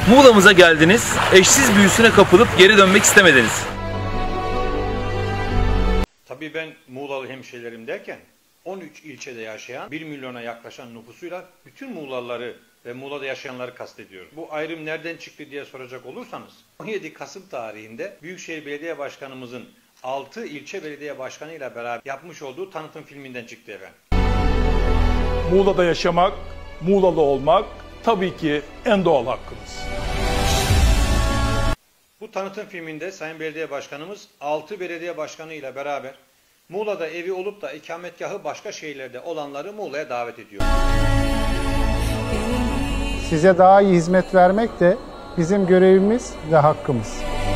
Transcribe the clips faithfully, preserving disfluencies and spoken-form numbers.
Muğla'mıza geldiniz, eşsiz büyüsüne kapılıp geri dönmek istemediniz. Tabii ben Muğlalı hemşehrilerim derken on üç ilçede yaşayan bir milyona yaklaşan nüfusuyla bütün Muğlalıları ve Muğla'da yaşayanları kastediyorum. Bu ayrım nereden çıktı diye soracak olursanız on yedi Kasım tarihinde Büyükşehir Belediye Başkanımızın altı ilçe belediye başkanı ile beraber yapmış olduğu tanıtım filminden çıktı efendim. Muğla'da yaşamak, Muğla'lı olmak tabii ki en doğal hakkımız. Bu tanıtım filminde Sayın Belediye Başkanımız altı belediye başkanı ile beraber Muğla'da evi olup da ikametgahı başka şehirlerde olanları Muğla'ya davet ediyor. Size daha iyi hizmet vermek de bizim görevimiz ve hakkımız.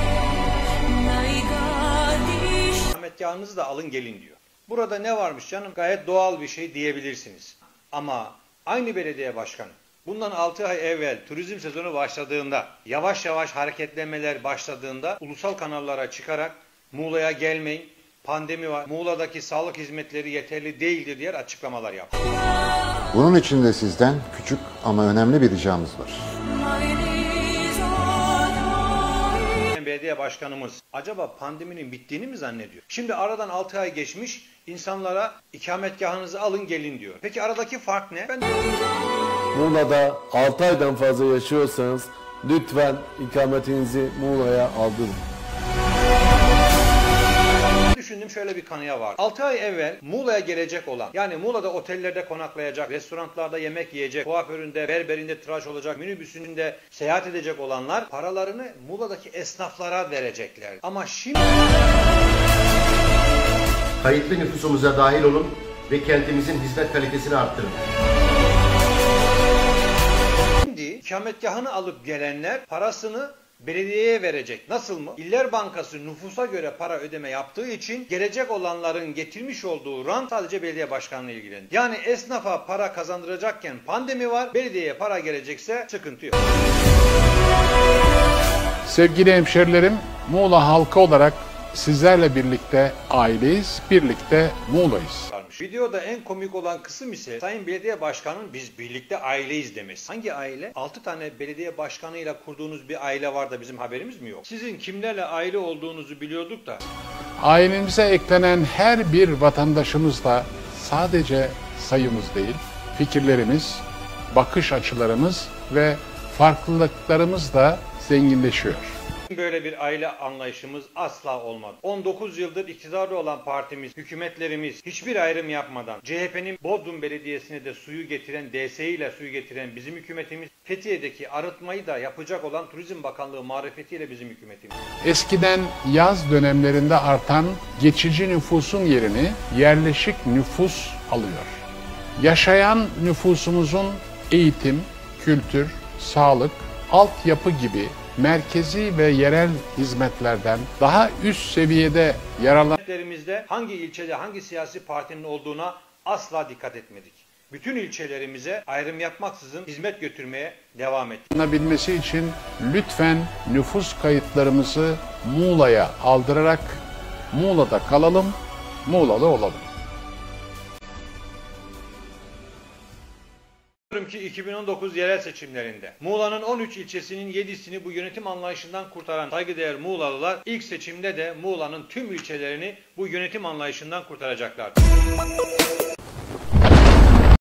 İkametgahınızı da alın gelin diyor. Burada ne varmış canım? Gayet doğal bir şey diyebilirsiniz. Ama aynı belediye başkanı bundan altı ay evvel turizm sezonu başladığında, yavaş yavaş hareketlenmeler başladığında ulusal kanallara çıkarak Muğla'ya gelmeyin, pandemi var, Muğla'daki sağlık hizmetleri yeterli değildir diye açıklamalar yaptı. Bunun için de sizden küçük ama önemli bir ricamız var. Belediye başkanımız acaba pandeminin bittiğini mi zannediyor? Şimdi aradan altı ay geçmiş, insanlara ikametgahınızı alın gelin diyor. Peki aradaki fark ne? Ben... Muğla'da altı aydan fazla yaşıyorsanız lütfen ikametinizi Muğla'ya aldırın. Düşündüm, şöyle bir kanıya var. altı ay evvel Muğla'ya gelecek olan, yani Muğla'da otellerde konaklayacak, restoranlarda yemek yiyecek, kuaföründe, berberinde tıraş olacak, minibüsünde seyahat edecek olanlar paralarını Muğla'daki esnaflara verecekler. Ama şimdi... Kayıtlı nüfusumuza dahil olun ve kentimizin hizmet kalitesini arttırın. Şimdi ikametgahını alıp gelenler parasını belediyeye verecek. Nasıl mı? İller Bankası nüfusa göre para ödeme yaptığı için gelecek olanların getirmiş olduğu rant sadece belediye başkanlığı ilgileniyor. Yani esnafa para kazandıracakken pandemi var, belediyeye para gelecekse sıkıntı yok. Sevgili hemşerilerim, Muğla halkı olarak sizlerle birlikte aileyiz, birlikte Muğla'yız. Videoda en komik olan kısım ise Sayın Belediye Başkanı'nın biz birlikte aileyiz demesi. Hangi aile? altı tane belediye başkanıyla kurduğunuz bir aile var da bizim haberimiz mi yok? Sizin kimlerle aile olduğunuzu biliyorduk da. Ailemize eklenen her bir vatandaşımız da sadece sayımız değil, fikirlerimiz, bakış açılarımız ve farklılıklarımız da zenginleşiyor. Böyle bir aile anlayışımız asla olmadı. on dokuz yıldır iktidarda olan partimiz, hükümetlerimiz hiçbir ayrım yapmadan C H P'nin Bodrum Belediyesi'ne de suyu getiren, D S İ ile suyu getiren bizim hükümetimiz, Fethiye'deki arıtmayı da yapacak olan Turizm Bakanlığı marifetiyle bizim hükümetimiz. Eskiden yaz dönemlerinde artan geçici nüfusun yerini yerleşik nüfus alıyor. Yaşayan nüfusumuzun eğitim, kültür, sağlık, altyapı gibi merkezi ve yerel hizmetlerden daha üst seviyede yararlan... Hizmetlerimizde hangi ilçede hangi siyasi partinin olduğuna asla dikkat etmedik. Bütün ilçelerimize ayrım yapmaksızın hizmet götürmeye devam ettik. ...bilmesi için lütfen nüfus kayıtlarımızı Muğla'ya aldırarak Muğla'da kalalım, Muğla'lı olalım. Ki iki bin on dokuz yerel seçimlerinde Muğla'nın on üç ilçesinin yedisini bu yönetim anlayışından kurtaran saygıdeğer Muğlalılar ilk seçimde de Muğla'nın tüm ilçelerini bu yönetim anlayışından kurtaracaklardır.